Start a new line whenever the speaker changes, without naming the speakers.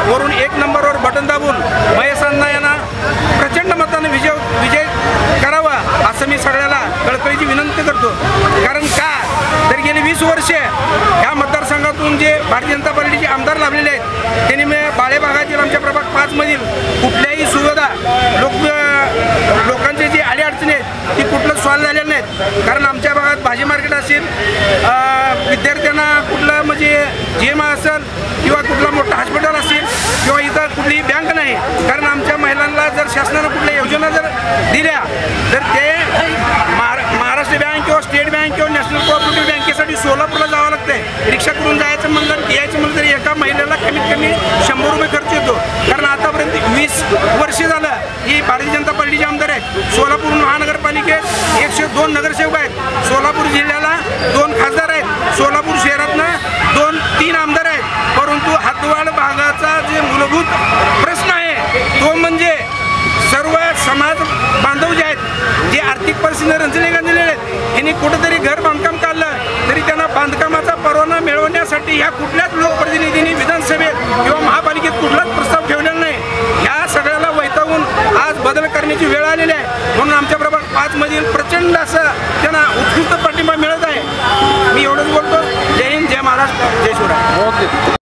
वरून 1 नंबरवर बटन दाबून महेश अण्णा यांना प्रचंड मताने विजय करावा असं मी सगळ्याला कळकळीची विनंती करतो। कारण का तर गेली 20 वर्षे ह्या मतदारसंघातून जे भारतीय जनता पार्टीचे आमदार लाभलेले आहेत त्यांनी बाळे भागातील आमच्या प्रभाग 5 मधील कुठल्याही सुविधा लोकांचे जे अडीअडचणी आहेत ती कुठलं सॉल्व झालेलं नाहीत। कारण आमच्या भागात भाजी मार्केट असेल, विद्यार्थ्यांना कुठलं म्हणजे जिम असेल किंवा कुठला मोठा हॉस्पिटल असेल किंवा इथं कुठलीही बँक नाही। कारण आमच्या महिलांना जर शासनानं कुठल्या योजना जर दिल्या तर ते महाराष्ट्र बँक किंवा स्टेट बँक किंवा नॅशनल कोऑपरेटिव्ह बँकेसाठी सोलापूरला जावं लागतंय। रिक्षा करून जायचं म्हणलं यायचं म्हणलं तरी एका महिलेला कमीत कमी 100 रुपये खर्च येतो। कारण आतापर्यंत 20 वर्ष झालं ही भारतीय जनता पार्टीचे आमदार आहेत। सोलापूर महानगरपालिकेत 102 नगरसेवक आहेत। सोलापूर जिल्ह्याला 2 खासदार आहेत। सोलापूर शहरातनं 2-3 आमदार आहेत। परंतु हद्दवाड भागाचा जे मूलभूत प्रश्न आहे तो म्हणजे सर्व समाज बांधव जे आहेत जे आर्थिक परिस्थितीने रंजले गांजलेले आहेत यांनी कुठेतरी घर बांधकाम काढलं तरी त्यांना बांधकामाचा परवाना मिळवण्यासाठी ह्या कुठल्याच लोकप्रतिनिधींनी विधानसभेत किंवा महापालिकेत कुठलाच प्रस्ताव ठेवलेला नाही। ह्या सगळ्याला वैतागून आज बदल करण्याची वेळ आलेली आहे। म्हणून आमच्या प्रभाग 5 मधील प्रचंड असं त्यांना उत्कृष्ट पाठिंबा मिळत आहे। मी एवढंच बोलतो। जय हिंद, जय महाराष्ट्र, जय शिवराय।